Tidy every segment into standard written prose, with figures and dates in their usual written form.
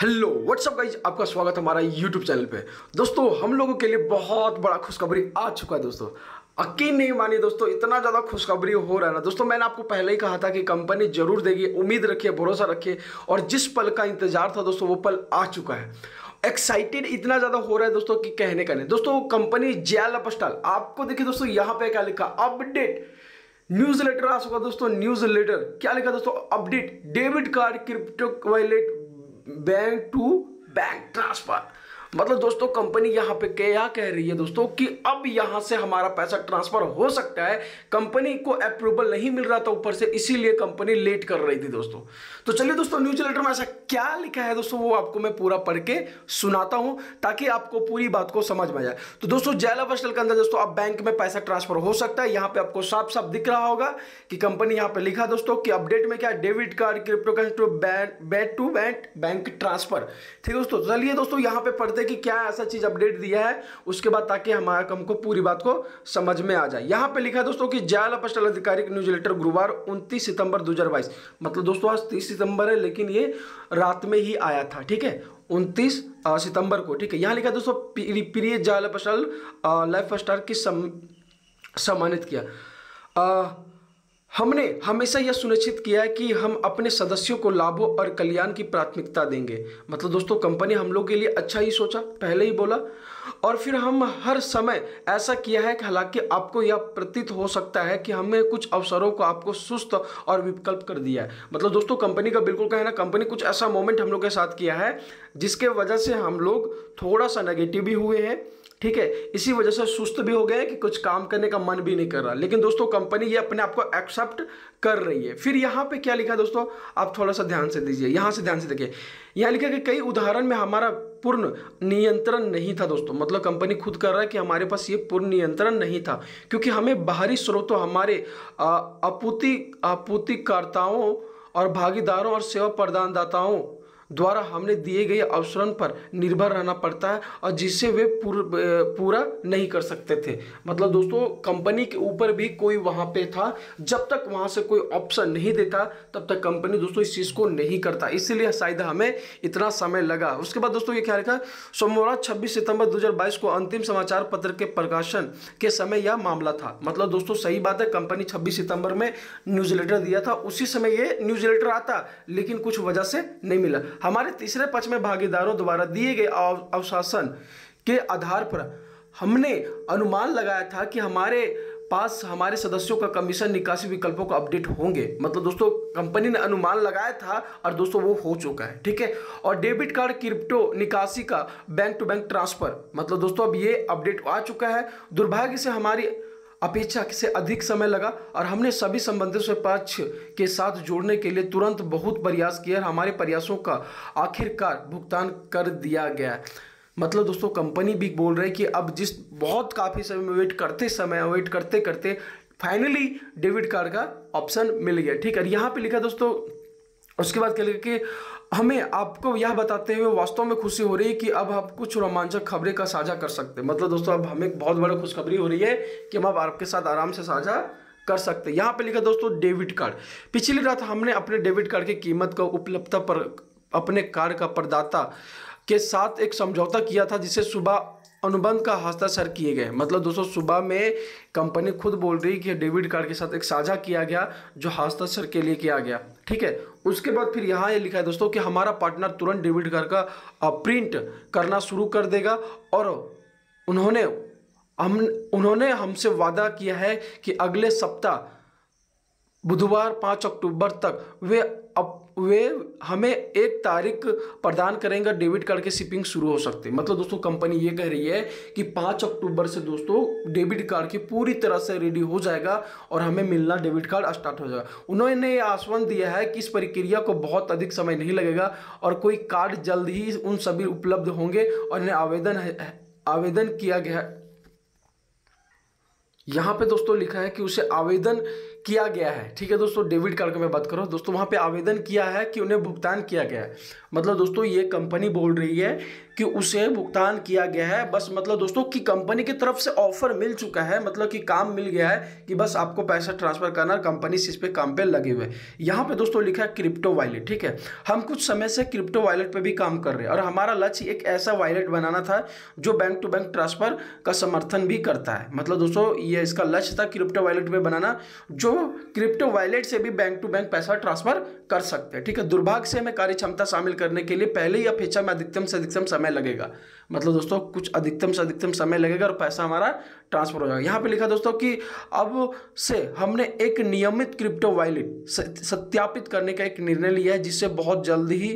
Hello what's up guys, आपका स्वागत हमारा यूट्यूब चैनल पे। दोस्तों हम लोगों के लिए बहुत बड़ा खुशखबरी आ चुका है। दोस्तों यकीन नहीं मानिए दोस्तों, इतना ज़्यादा खुशखबरी हो रहा है ना दोस्तों। मैंने आपको पहले ही कहा था कि कंपनी जरूर देगी, उम्मीद रखिए, भरोसा रखिए। और जिस पल का इंतजार था दोस्तों वो पल आ चुका है। एक्साइटेड इतना ज़्यादा हो रहा है दोस्तों कि कहने का नहीं। दोस्तों कंपनी जेल अपस्टाल, आपको देखिए दोस्तों यहाँ पे क्या लिखा, अपडेट न्यूज लेटर आ चुका दोस्तों। न्यूज लेटर क्या लिखा दोस्तों, update debit card crypto wallet bank to bank transfer. मतलब दोस्तों कंपनी यहां पे क्या कह रही है दोस्तों कि अब यहां से हमारा पैसा ट्रांसफर हो सकता है। कंपनी को अप्रूवल नहीं मिल रहा था ऊपर से, इसीलिए कंपनी लेट कर रही थी दोस्तों। तो चलिए दोस्तों न्यूज लेटर में ऐसा क्या लिखा है दोस्तों वो आपको मैं पूरा पढ़ के सुनाता हूं ताकि आपको पूरी बात को समझ में आ जाए। तो दोस्तों जेल अपस्टाल के अंदर दोस्तों अब बैंक में पैसा ट्रांसफर हो सकता है। यहां पे आपको साफ साफ दिख रहा होगा कि कंपनी यहां पे लिखा दोस्तों कि अपडेट में क्या, debit card crypto bank to bank transfer. ठीक है दोस्तों, चलिए दोस्तों यहां पे पढ़ते कि क्या ऐसा चीज अपडेट दिया है उसके बाद, ताकि हमारा हमको पूरी बात को समझ में आ जाए। यहां पे लिखा है दोस्तों कि जेल अपस्टाल आधिकारिक न्यूज लेटर गुरुवार 29 सितंबर 2022। मतलब दोस्तों आज 30 सितंबर है लेकिन ये रात में ही आया था। ठीक है 29 सितंबर को। ठीक है यहां लिखा है दोस्तों प्रिय जेल अपस्टाल लाइफ स्टार की सम्मानित किया। हमने हमेशा यह सुनिश्चित किया है कि हम अपने सदस्यों को लाभों और कल्याण की प्राथमिकता देंगे। मतलब दोस्तों कंपनी हम लोग के लिए अच्छा ही सोचा, पहले ही बोला, और फिर हम हर समय ऐसा किया है कि हालांकि आपको यह प्रतीत हो सकता है कि हमें कुछ अवसरों को आपको सुस्त और विकल्प कर दिया है। मतलब दोस्तों कंपनी का बिल्कुल कहना, कंपनी कुछ ऐसा मोमेंट हम लोग के साथ किया है जिसके वजह से हम लोग थोड़ा सा नेगेटिव भी हुए हैं। ठीक है इसी वजह से सुस्त भी हो गए कि कुछ काम करने का मन भी नहीं कर रहा, लेकिन दोस्तों कंपनी ये अपने आप को एक्सेप्ट कर रही है। फिर यहाँ पे क्या लिखा दोस्तों, आप थोड़ा सा ध्यान से दीजिए, यहाँ से ध्यान से देखिए। यहाँ लिखा कि कई उदाहरण में हमारा पूर्ण नियंत्रण नहीं था दोस्तों। मतलब कंपनी खुद कर रहा है कि हमारे पास ये पूर्ण नियंत्रण नहीं था क्योंकि हमें बाहरी स्रोतों, हमारे आपूर्तिकर्ताओं और भागीदारों और सेवा प्रदानदाताओं द्वारा हमने दिए गए अवसरों पर निर्भर रहना पड़ता है और जिससे वे पूरा नहीं कर सकते थे। मतलब दोस्तों कंपनी के ऊपर भी कोई वहां पे था, जब तक वहां से कोई ऑप्शन नहीं देता तब तक कंपनी दोस्तों इस चीज को नहीं करता, इसीलिए शायद हमें इतना समय लगा। उसके बाद दोस्तों ये क्या लिखा, सोमवार 26 सितंबर 2022 को अंतिम समाचार पत्र के प्रकाशन के समय यह मामला था। मतलब दोस्तों सही बात है, कंपनी 26 सितंबर में न्यूज लेटर दिया था, उसी समय ये न्यूज लेटर आता, लेकिन कुछ वजह से नहीं मिला। हमारे तीसरे पक्ष में भागीदारों द्वारा दिए गए आश्वासन के आधार पर हमने अनुमान लगाया था कि हमारे पास हमारे सदस्यों का कमीशन निकासी विकल्पों का अपडेट होंगे। मतलब दोस्तों कंपनी ने अनुमान लगाया था और दोस्तों वो हो चुका है। ठीक है और डेबिट कार्ड क्रिप्टो निकासी का बैंक टू बैंक ट्रांसफर, मतलब दोस्तों अब ये अपडेट आ चुका है। दुर्भाग्य से हमारी अपेक्षा से अधिक समय लगा और हमने सभी संबंधित पक्ष के साथ जोड़ने के लिए तुरंत बहुत प्रयास किया और हमारे प्रयासों का आखिरकार भुगतान कर दिया गया। मतलब दोस्तों कंपनी भी बोल रही है कि अब जिस बहुत काफ़ी समय वेट करते करते फाइनली डेबिट कार्ड का ऑप्शन मिल गया। ठीक है यहाँ पे लिखा दोस्तों, उसके बाद क्या लिखा कि हमें आपको यह बताते हुए वास्तव में खुशी हो रही है कि अब आप कुछ रोमांचक खबरें का साझा कर सकते हैं। मतलब दोस्तों अब हमें बहुत बड़ा खुशखबरी हो रही है कि हम अब आपके साथ आराम से साझा कर सकते हैं। यहाँ पे लिखा दोस्तों डेबिट कार्ड, पिछली रात हमने अपने डेबिट कार्ड की कीमत का उपलब्धता पर अपने कार्ड का प्रदाता के साथ एक समझौता किया था जिसे सुबह अनुबंध का हस्ताक्षर किए गए। मतलब दोस्तों सुबह में कंपनी खुद बोल रही कि डेबिट कार्ड के साथ एक साझा किया गया जो हस्ताक्षर के लिए किया गया। ठीक है उसके बाद फिर यहाँ ये लिखा है दोस्तों कि हमारा पार्टनर तुरंत डेबिट कार्ड का प्रिंट करना शुरू कर देगा और उन्होंने हमसे वादा किया है कि अगले सप्ताह बुधवार 5 अक्टूबर तक वे हमें एक तारीख प्रदान करेंगे, डेबिट कार्ड की शिपिंग शुरू हो सकती है। मतलब दोस्तों कंपनी ये कह रही है कि 5 अक्टूबर से दोस्तों डेबिट कार्ड की पूरी तरह से रेडी हो जाएगा और हमें मिलना डेबिट कार्ड स्टार्ट हो जाएगा। उन्होंने आश्वासन दिया है कि इस प्रक्रिया को बहुत अधिक समय नहीं लगेगा और कोई कार्ड जल्द ही उन सभी उपलब्ध होंगे और इन्हें आवेदन किया गया। यहाँ पे दोस्तों लिखा है कि उसे आवेदन किया गया है। ठीक है दोस्तों, डेबिट कार्ड की मैं बात करूँ दोस्तों, वहाँ पे आवेदन किया है कि उन्हें भुगतान किया गया है। मतलब दोस्तों ये कंपनी बोल रही है कि उसे भुगतान किया गया है, बस मतलब दोस्तों कि कंपनी की तरफ से ऑफर मिल चुका है, मतलब कि काम मिल गया है कि बस आपको पैसा ट्रांसफर करना, कंपनी इस पे काम पे लगे हुए। यहाँ पे दोस्तों लिखा है क्रिप्टो वॉलेट। ठीक है, हम कुछ समय से क्रिप्टो वॉलेट पे भी काम कर रहे हैं और हमारा लक्ष्य एक ऐसा वॉलेट बनाना था जो बैंक टू बैंक ट्रांसफर का समर्थन भी करता है। मतलब दोस्तों ये इसका लक्ष्य था क्रिप्टो वॉलेट पे बनाना जो क्रिप्टो वॉलेट से भी बैंक टू बैंक पैसा ट्रांसफर कर सकते हैं। ठीक है, दुर्भाग्य से हमें कार्य क्षमता शामिल करने के लिए पहले ही अपेक्षा में अधिकतम से अधिकतम समय लगेगा। मतलब दोस्तों कुछ अधिकतम से अधिकतम समय लगेगा और पैसा हमारा ट्रांसफर हो जाएगा। यहाँ पे लिखा दोस्तों कि अब से हमने एक नियमित क्रिप्टो वॉलेट सत्यापित करने का एक निर्णय लिया है जिससे बहुत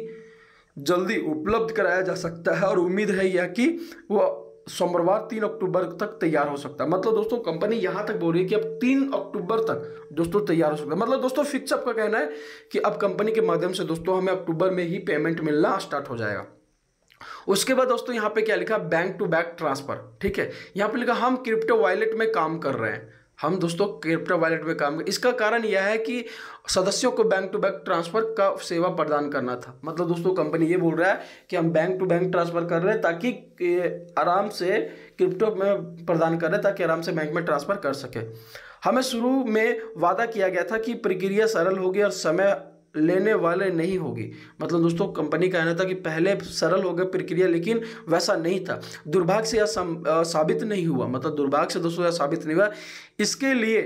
जल्दी उपलब्ध कराया जा सकता है और उम्मीद है यह कि वो सोमवार 3 अक्टूबर तक तैयार हो सकता है। मतलब दोस्तों कंपनी यहां तक बोल रही है कि अब 3 अक्टूबर तक दोस्तों तैयार हो सकता है। मतलब दोस्तों फिक्स आपका कहना है कि अब कंपनी के माध्यम से दोस्तों हमें अक्टूबर में ही पेमेंट मिलना स्टार्ट हो जाएगा। उसके बाद दोस्तों यहाँ पे क्या लिखा, बैंक टू बैंक ट्रांसफर। ठीक है, यहाँ पे लिखा हम क्रिप्टो वॉलेट में काम कर रहे हैं। हम दोस्तों क्रिप्टो वॉलेट में काम कर, इसका कारण यह है कि सदस्यों को बैंक टू बैंक ट्रांसफर का सेवा प्रदान करना था। मतलब दोस्तों कंपनी ये बोल रहा है कि हम बैंक टू बैंक ट्रांसफर कर रहे हैं ताकि आराम से क्रिप्टो में प्रदान कर रहे हैं ताकि आराम से बैंक में ट्रांसफर कर सके। हमें शुरू में वादा किया गया था कि प्रक्रिया सरल होगी और समय लेने वाले नहीं होगी। मतलब दोस्तों कंपनी का कहना था कि पहले सरल हो गया प्रक्रिया, लेकिन वैसा नहीं था। दुर्भाग्य से यह साबित नहीं हुआ। मतलब दुर्भाग्य से दोस्तों यह साबित नहीं हुआ। इसके लिए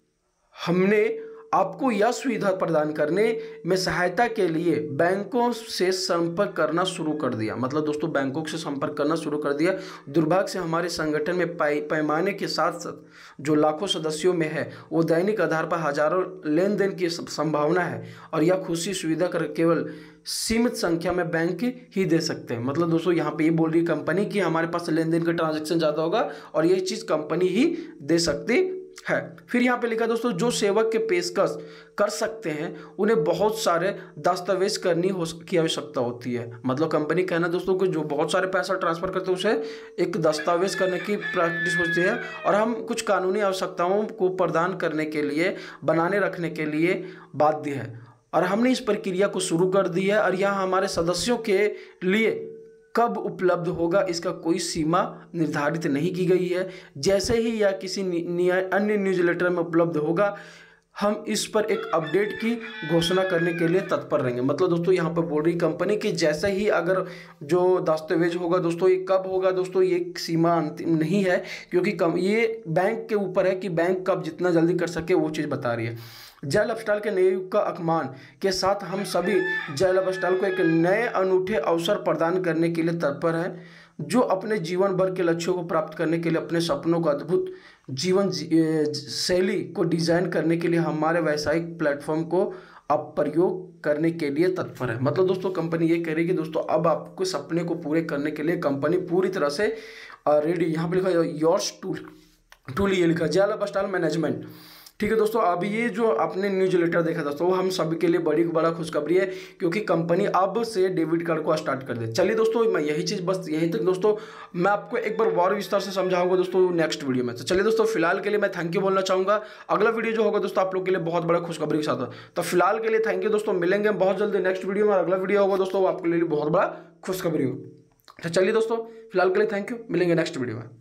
हमने आपको यह सुविधा प्रदान करने में सहायता के लिए बैंकों से संपर्क करना शुरू कर दिया। मतलब दोस्तों बैंकों से संपर्क करना शुरू कर दिया। दुर्भाग्य से हमारे संगठन में पैमाने के साथ साथ जो लाखों सदस्यों में है वो दैनिक आधार पर हजारों लेन देन की संभावना है और यह खुशी सुविधा कर केवल सीमित संख्या में बैंक ही दे सकते हैं। मतलब दोस्तों यहाँ पे ये बोल रही कंपनी कि हमारे पास लेन देन का ट्रांजैक्शन ज़्यादा होगा और ये चीज़ कंपनी ही दे सकती है। फिर यहाँ पे लिखा दोस्तों जो सेवक के पेशकश कर सकते हैं उन्हें बहुत सारे दस्तावेज की आवश्यकता होती है। मतलब कंपनी कहना दोस्तों को जो बहुत सारे पैसा ट्रांसफर करते हैं उसे एक दस्तावेज करने की प्रैक्टिस होती है और हम कुछ कानूनी आवश्यकताओं को प्रदान करने के लिए बनाने रखने के लिए बाध्य है और हमने इस प्रक्रिया को शुरू कर दी है और यह हमारे सदस्यों के लिए कब उपलब्ध होगा इसका कोई सीमा निर्धारित नहीं की गई है। जैसे ही यह किसी अन्य न्यूज़लेटर में उपलब्ध होगा हम इस पर एक अपडेट की घोषणा करने के लिए तत्पर रहेंगे। मतलब दोस्तों यहाँ पर बोल रही कंपनी कि जैसे ही अगर जो दस्तावेज होगा दोस्तों ये कब होगा दोस्तों ये सीमा अंतिम नहीं है क्योंकि ये बैंक के ऊपर है कि बैंक कब जितना जल्दी कर सके वो चीज़ बता रही है। जय लाइफस्टाइल के नए युग का आगमन के साथ हम सभी जय लाइफस्टाइल को एक नए अनूठे अवसर प्रदान करने के लिए तत्पर हैं जो अपने जीवन भर के लक्ष्यों को प्राप्त करने के लिए अपने सपनों का अद्भुत जीवन शैली को डिजाइन करने के लिए हमारे व्यावसायिक प्लेटफॉर्म को अब प्रयोग करने के लिए तत्पर है। मतलब दोस्तों कंपनी ये कह रही है कि दोस्तों अब आपको सपने को पूरे करने के लिए कंपनी पूरी तरह से रेडी। यहाँ पे लिखा योर्स टूल ये लिखा जय लाइफस्टाइल मैनेजमेंट। ठीक है दोस्तों, अब ये जो आपने न्यूज़लेटर देखा दोस्तों वो हम सभी के लिए बड़ा खुशखबरी है क्योंकि कंपनी अब से डेबिट कार्ड को स्टार्ट कर दे। चलिए दोस्तों मैं यही चीज़ बस यहीं तक दोस्तों मैं आपको एक बार और विस्तार से समझाऊंगा दोस्तों नेक्स्ट वीडियो में। तो चलिए दोस्तों फिलहाल के लिए मैं थैंक यू बोलना चाहूँगा। अगला वीडियो जो होगा दोस्तों आप लोग के लिए बहुत बड़ा खुशखबरी के साथ। तो फिलहाल के लिए थैंक यू दोस्तों, मिलेंगे हम बहुत जल्दी नेक्स्ट वीडियो में। अगला वीडियो होगा दोस्तों आपके लिए बहुत बड़ा खुशखबरी हो। तो चलिए दोस्तों फिलहाल के लिए थैंक यू, मिलेंगे नेक्स्ट वीडियो में।